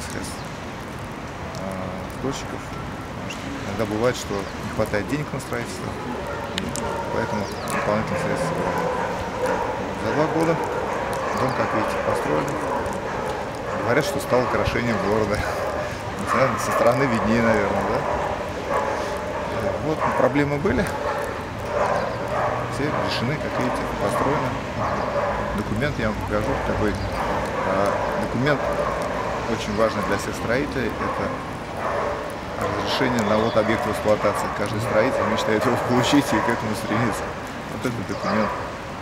средств застройщиков. Потому что иногда бывает, что не хватает денег на строительство, и поэтому дополнительных средств собирают. За 2 года дом, как видите, построен. Говорят, что стал украшением города. Не знаю, со стороны виднее, наверное, да? Вот, проблемы были. Все решены, как видите, построены. Документ я вам покажу. Такой документ очень важный для всех строителей. Это разрешение на ввод объекта в эксплуатации. Каждый строитель мечтает его получить и к этому стремится. Вот этот документ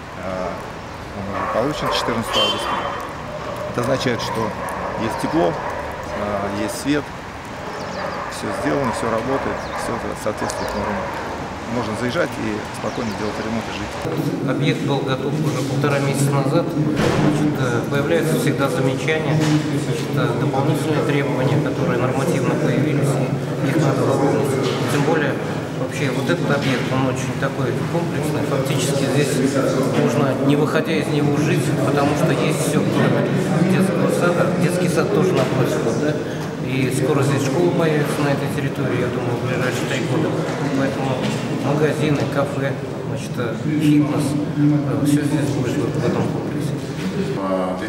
он уже получен 14 августа. Это означает, что есть тепло, есть свет, все сделано, все работает, все соответствует нормам. Можно заезжать и спокойно делать ремонт и жить. Объект был готов уже 1,5 месяца назад. Появляются всегда замечания, дополнительные требования, которые нормативно появились, и их надо выполнить. Тем более, вообще, вот этот объект, он очень такой комплексный. Фактически здесь можно, не выходя из него, жить, потому что есть все, кроме детского сада. Детский сад тоже напротив, да? И скоро здесь школа появится на этой территории, я думаю, в ближайшие 3 года. Поэтому магазины, кафе, фитнес, все здесь будет в этом комплексе. В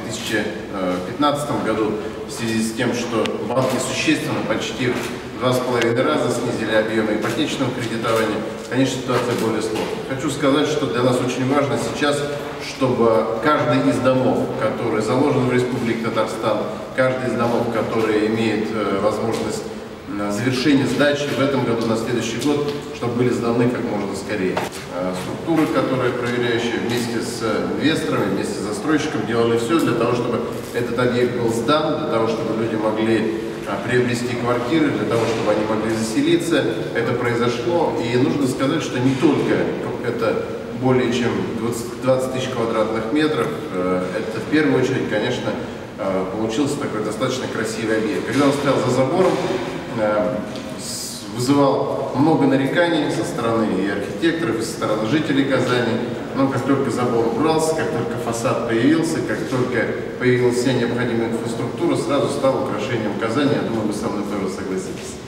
2015 году в связи с тем, что банки существенно, почти в 2,5 раза снизили объемы ипотечного кредитования, конечно, ситуация более сложная. Хочу сказать, что для нас очень важно сейчас, чтобы каждый из домов, который заложен в Республике Татарстан, каждый из домов, который имеет возможность завершения сдачи в этом году, на следующий год, чтобы были сданы как можно скорее. Структуры, которые проверяющие вместе с инвесторами, вместе с застройщиком делали все для того, чтобы этот объект был сдан, для того, чтобы люди могли приобрести квартиры, для того, чтобы они могли заселиться. Это произошло, и нужно сказать, что не только это более чем 20 тысяч квадратных метров, это в первую очередь, конечно, получился такой достаточно красивый объект. Когда он стоял за забором, вызывал много нареканий со стороны и архитекторов, и со стороны жителей Казани. Но как только забор убрался, как только фасад появился, как только появилась вся необходимая инфраструктура, сразу стал украшением Казани. Я думаю, вы со мной тоже согласитесь.